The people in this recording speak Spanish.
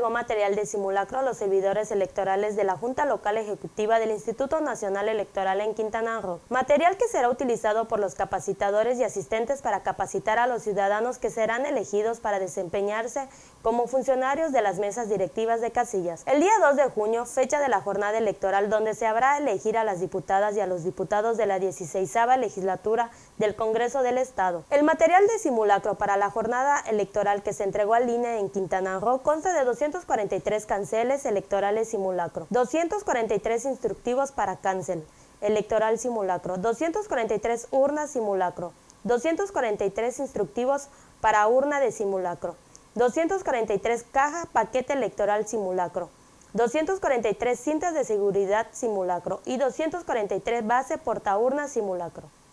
entregó material de simulacro a los servidores electorales de la Junta Local Ejecutiva del Instituto Nacional Electoral en Quintana Roo. Material que será utilizado por los capacitadores y asistentes para capacitar a los ciudadanos que serán elegidos para desempeñarse como funcionarios de las mesas directivas de casillas. El día 2 de junio, fecha de la jornada electoral donde se habrá a elegir a las diputadas y a los diputados de la 16ª legislatura del Congreso del Estado. El material de simulacro para la jornada electoral que se entregó al INE en Quintana Roo consta de 243 canceles electorales simulacro, 243 instructivos para cancel electoral simulacro, 243 urnas simulacro, 243 instructivos para urna de simulacro, 243 caja paquete electoral simulacro, 243 cintas de seguridad simulacro y 243 base portaurna simulacro.